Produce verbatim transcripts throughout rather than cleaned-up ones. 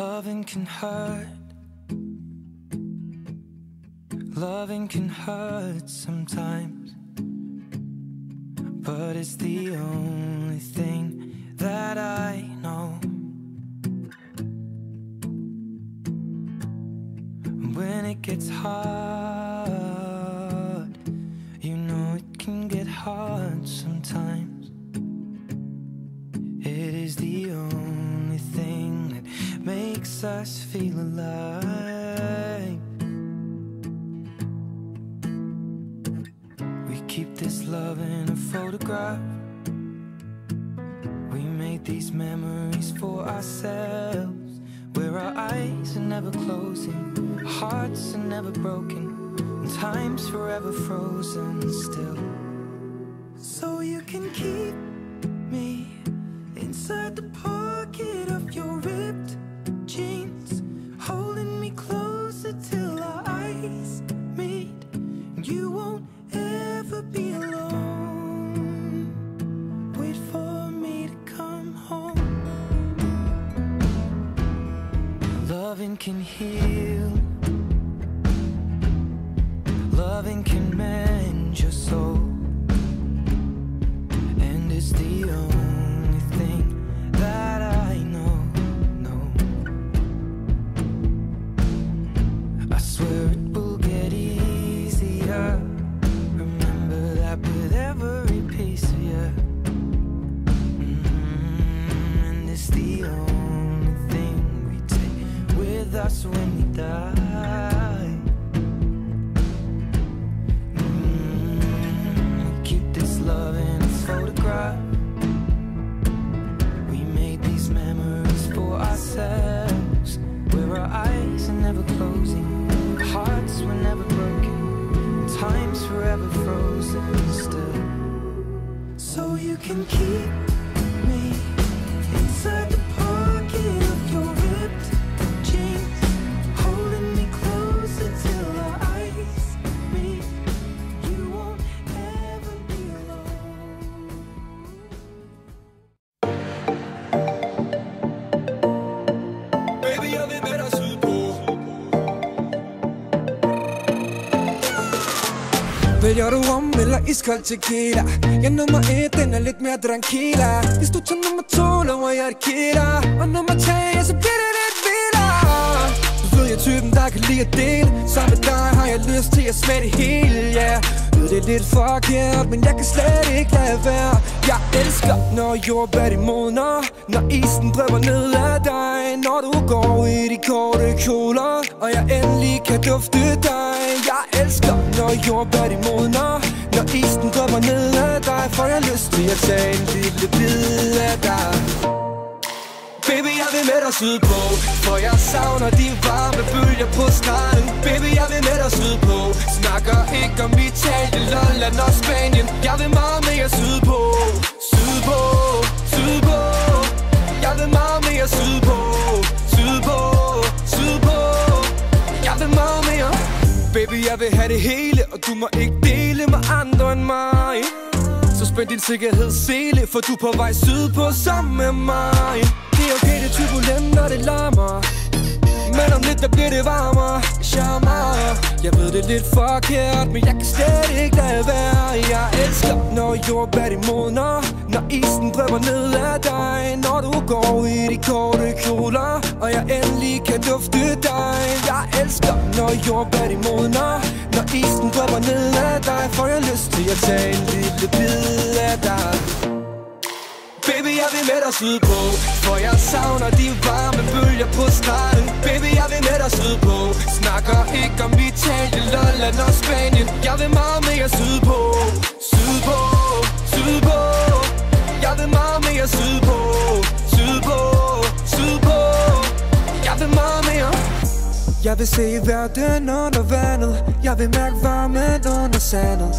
Loving can hurt. Loving can hurt sometimes, but it's the only thing that I know. When it gets hard, you know it can get hard sometimes. It is the only thing that makes us feel alive. We keep this love in a photograph. We made these memories for ourselves, where our eyes are never closing, our hearts are never broken, and time's forever frozen still. So you can keep me inside the pocket of your ripped jeans, holding me closer till our eyes meet, and you won't ever be alone. Wait for me to come home. Loving can heal. Loving can mend your soul, and it's the only thing that I know, no. I swear it will get easier. Remember that with every piece of you. Mm-hmm. And it's the only thing we take with us when we die. Mm-hmm. We keep this love in a photograph. We made these memories for ourselves, where our eyes are never closing, our hearts were never broken, and time's forever frozen still. So you can keep me inside the pocket of your ripped jeans, holding me closer till our eyes meet. You won't ever be alone. Baby, jeg vil med dig sydpå. Vælger du om eller iskold tequila? Ja, nummer et, den er lidt mere tranquila. Hvis du tager nummer to, lover jeg et killer. Og nummer tre, så bliver det lidt vildere. Du ved, jeg er typen, der kan lide at dele. Sammen med dig har jeg lyst til at smage det hele, yeah. Ved, det er lidt forkert, men jeg kan slet ikke lade være. Jeg elsker, når jordbær de modner, når isen drøber ned af dig, når du går i de korte kjoler, og jeg endelig kan dufte dig. Jeg elsker, når jordbær de modner, når isen drøber ned af dig, får jeg lyst til at tage en lille bid af dig. Baby, jeg vil med dig sydpå, for jeg savner de varme bølger på stranden. Baby, jeg vil med dig sydpå, snakker ikke om Italien, Lolland og Spanien. Jeg vil meget mere sydpå, sydpå, sydpå. Jeg vil meget mere sydpå, sydpå, sydpå. Jeg vil meget mere. Baby, jeg vil have det hele, og du må ikke dele med andre end mig. Så spænd din sikkerhedssele, for du er på vej sydpå sammen med mig. Det er okay, det er turbulent, når det larmer, men om lidt, der bliver det varmere. Charmer, jeg ved, det er lidt forkert, men jeg kan slet ikke lade være. Jeg elsker, når jordbær de modner, når isen drøber ned af dig, når du går i de korte kjoler, og jeg endelig kan dufte dig. Jeg elsker, når jordbær de modner, når isen drøber ned af dig, får jeg lyst til at tage en lille bid af dig. Baby, jeg vil med dig sydpå, for jeg savner de varme bølger på stranden. Baby, jeg vil med dig sydpå, snakker ikke om Italien, Lolland og Spanien. Jeg vil meget mere sydpå, sydpå, sydpå. Jeg vil meget mere sydpå, sydpå, sydpå. Jeg vil meget mere. Jeg vil se verden under vandet, jeg vil mærke varmen under sandet.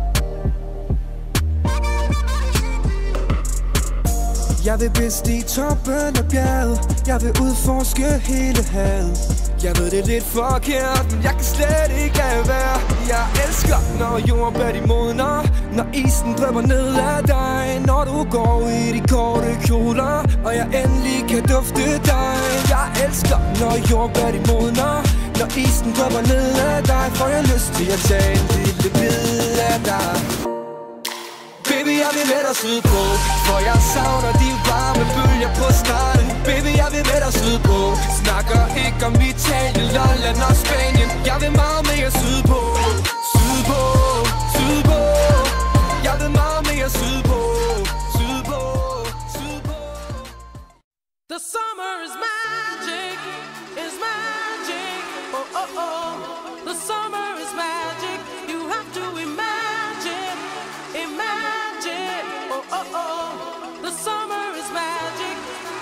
Jeg vil bestige toppen af bjerget, jeg vil udforske hele havet. Jeg ved, det er lidt forkert, men jeg kan slet ikke lade være. Jeg elsker, når jordbær de modner, Når isen drypper ned af dig, når du går i de korte kjoler, og jeg endelig kan dufte dig. Jeg elsker, når jordbær de modner. Når isen drypper ned af dig, får jeg lyst til at tage en lille bid af dig. Baby, jeg vil med dig sydpå, for jeg savner de varme bølger på stranden. Baby, jeg vil med dig sydpå, snakker ikke om Italien, Lolland og Spanien. Jeg vil meget mere sydpå, sydpå, sydpå. Jeg vil meget mere sydpå, sydpå, sydpå. The summer is magic, is magic. Oh, oh, oh. The summer is magic. You have to imagine, imagine. Oh, oh, oh. The summer is magic.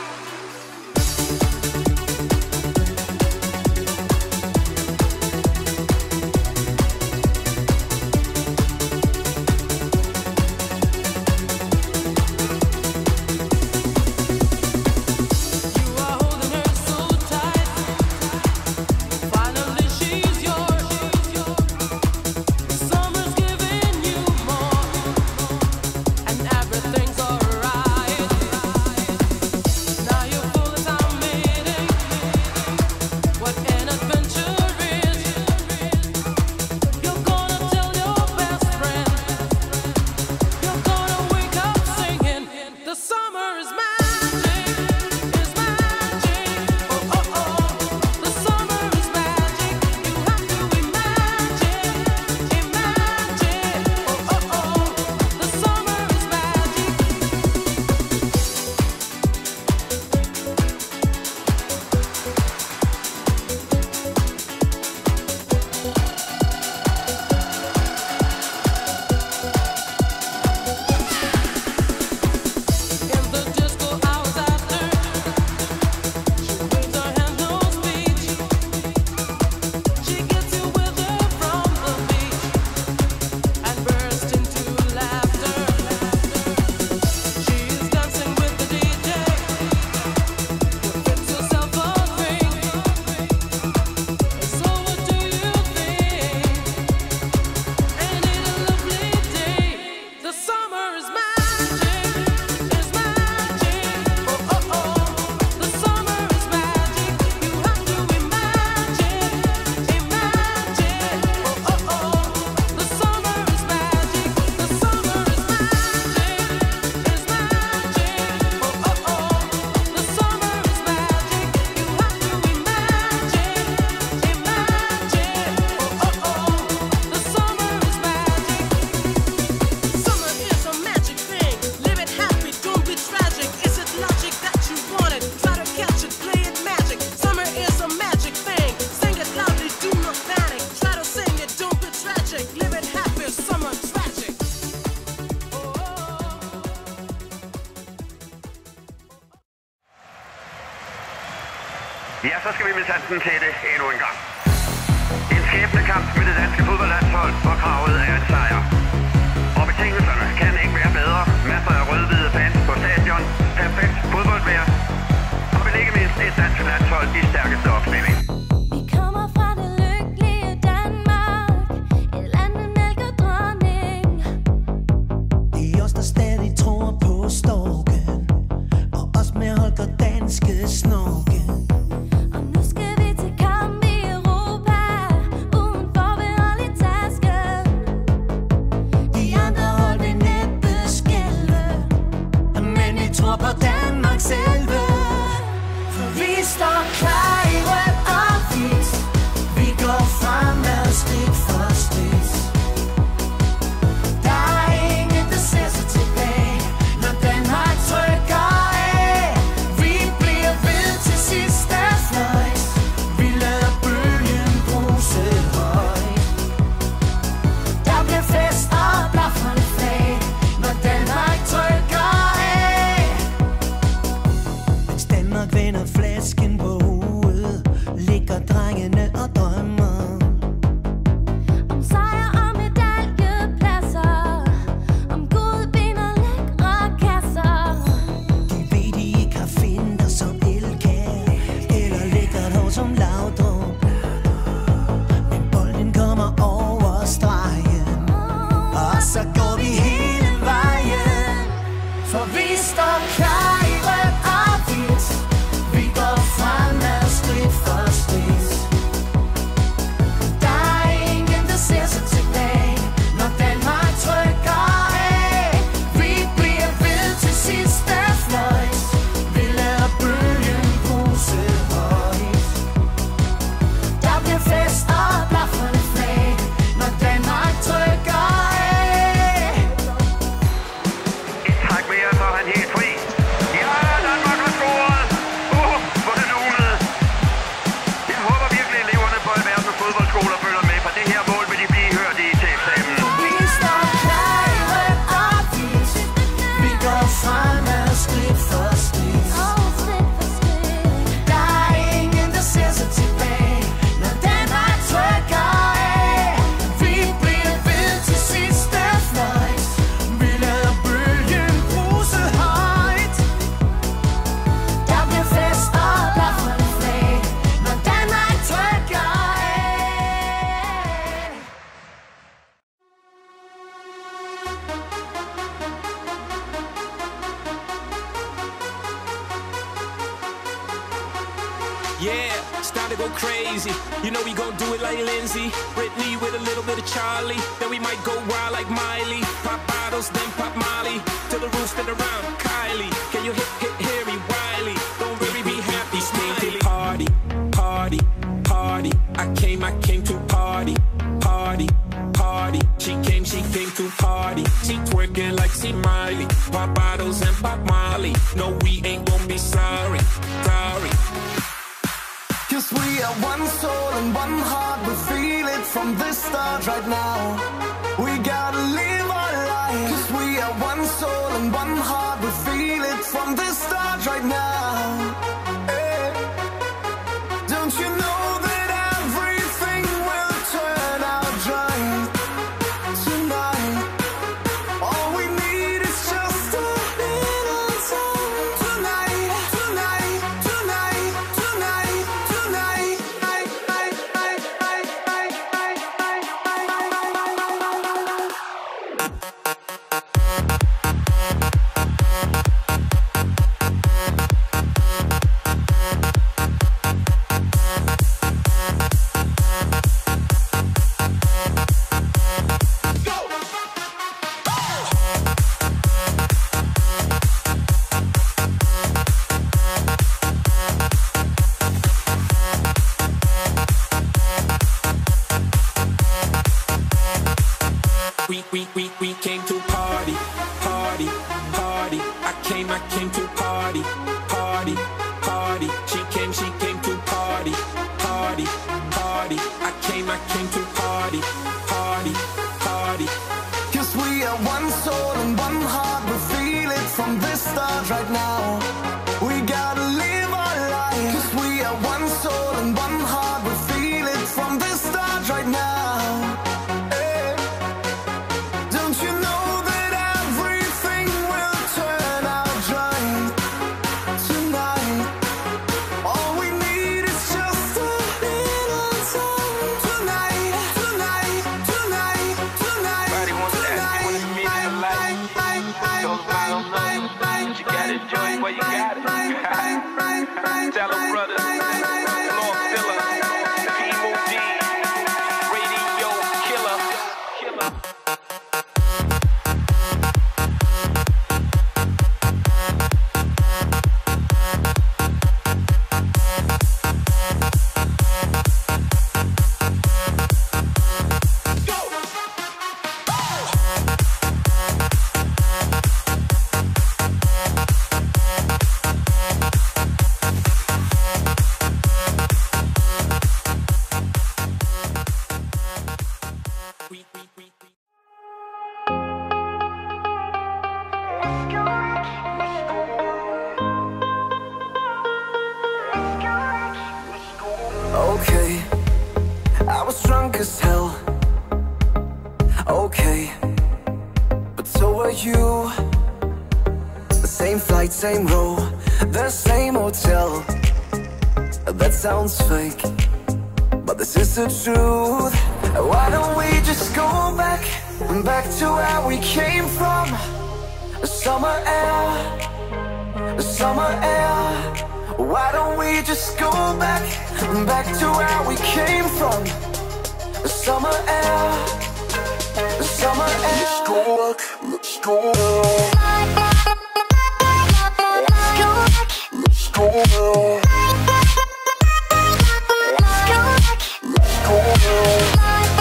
Ja, så skal vi med sansen til det endnu en gang. En skæbnekamp med det danske fodboldlandshold, hvor kravet er en sejr. Og betingelserne kan ikke være bedre. Masser af rød-hvide fans på stadion, perfekt fodboldvejr, og vel ikke mindst et dansk landshold i stærkeste opstilling. Vi kommer fra det lykkelige Danmark, et land med mælk og dronning. Det er os, der stadig tror på storken, og os med Holger Danske Snorken. Og nu skal vi til kamp i Europa, uden forbehold i tasken. go crazy. You know we gon' do it like Lindsay, Britney with a little bit of Charlie. Then we might go wild like Miley. Pop bottles, then pop Molly, till the roof spin around. Kylie, can you hit, hit, hear me? Wiley, don't really be happy. Smiley. Party, party, party. I came, I came to party, party, party. She came, she came to party. She twerking like she Miley. Pop bottles and pop Molly. No, we ain't gon' be sorry, sorry. Cause we are one soul and one heart. We feel it from the start right now. We gotta live our life. Cause we are one soul and one heart. We feel it from the start right now. Hey. Don't you know that everything will turn out right tonight? All we need is just a little time. Tonight, tonight, tonight, tonight, tonight. I, I, I, I, I, I, We, we, we, we came to party, party, party. I came, I came to party, party, party. She came, she came to party, party, party. I came, I came to party, party, party. Cause we are one soul and one heart. We feel it from the start right now. We gotta live our life. Cause we are one soul and one heart. We feel it from the start right now. Hey. Don't you know that everything will turn out right tonight? All we need is just a little time. Tonight, tonight, tonight, tonight. Everybody wants to ask you what it means in life. Those around know, but you gotta enjoy it while you got it. Tell them brothers, come on, Filler, P-Mo-D, Radio Killer, Killer. We, we, we, we. Okay, I was drunk as hell. Okay, but so were you. The same flight, same row, the same hotel. That sounds fake, but this is the truth. Why don't we just go back, back to where we came from? The summer air, the summer air. Why don't we just go back, back to where we came from? The summer air, the summer air. Let's go back, let's go back. Let's go back. Let's go back.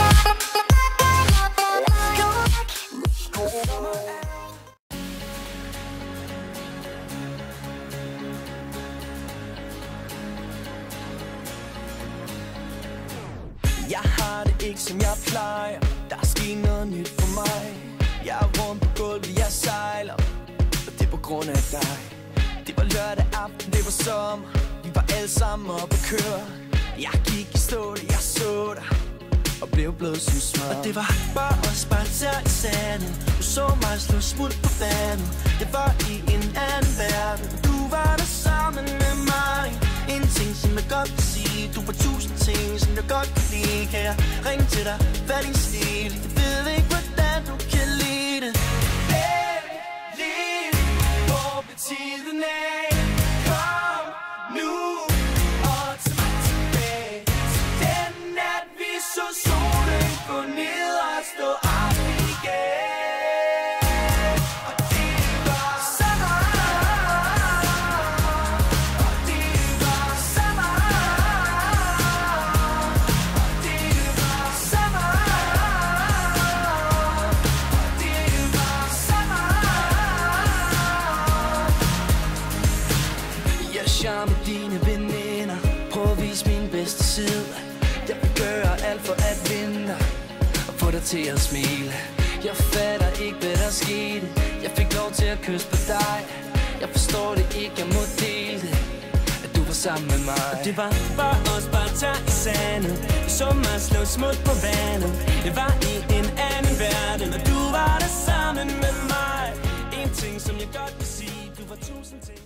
Jeg har det ikke som jeg plejer. Der er sket noget nyt for mig. Jeg er rundt på gulvet, jeg sejler. Og det er på grund af dig. Det var lørdag aften, det var sommer. Vi var alle sammen oppe at køre. Jeg gik i stå det, jeg så dig og blev blød som smør. Og det var bare os, bare tær i sandet. Du så mig slå smut på vandet. Det var i en anden verden. Du var der sammen med mig. En ting som jeg godt kan sige. Du var tusind ting som jeg godt kan lide. Kan jeg ringe til dig, hvad din stil? Jeg ved ikke hvordan du kan lide det. Hey, lige hvor bliver tiden af? Kom nu og tag mig tilbage. til at smile. Jeg fatter ikke, hvad der skete. Jeg fik lov til at kysse på dig. Jeg forstår det ikke, jeg må dele det, at du var sammen med mig. Og det var for os bare tør i sandet. Vi så mig slå smut på vandet. Det var i en anden verden, og du var der sammen med mig. En ting, som jeg godt vil sige, du var tusind ting.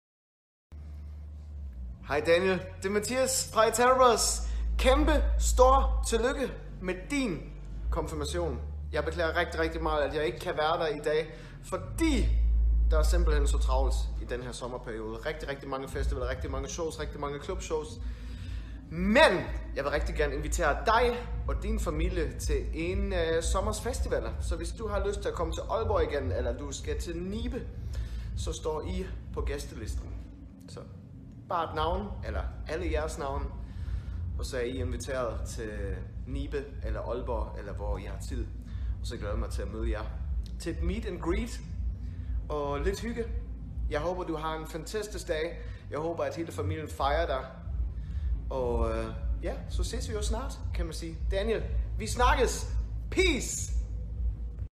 Hej Daniel, det er Mathias fra Eterabros. Kæmpe stor tillykke med din konfirmation. Jeg beklager rigtig, rigtig meget, at jeg ikke kan være der i dag, fordi der er simpelthen så travlt i den her sommerperiode. Rigtig, rigtig mange festivaler, rigtig mange shows, rigtig mange klubshows. Men jeg vil rigtig gerne invitere dig og din familie til en uh, sommers festivaler. Så hvis du har lyst til at komme til Aalborg igen, eller du skal til Nibe, så står I på gæstelisten. Så bare et navn, eller alle jeres navn, og så er I inviteret til Nibe eller Aalborg, eller hvor I har tid. Og så glæder jeg mig til at møde jer til et meet and greet og lidt hygge. Jeg håber, du har en fantastisk dag. Jeg håber, at hele familien fejrer dig. Og øh, ja, så ses vi jo snart, kan man sige. Daniel, vi snakkes. Peace!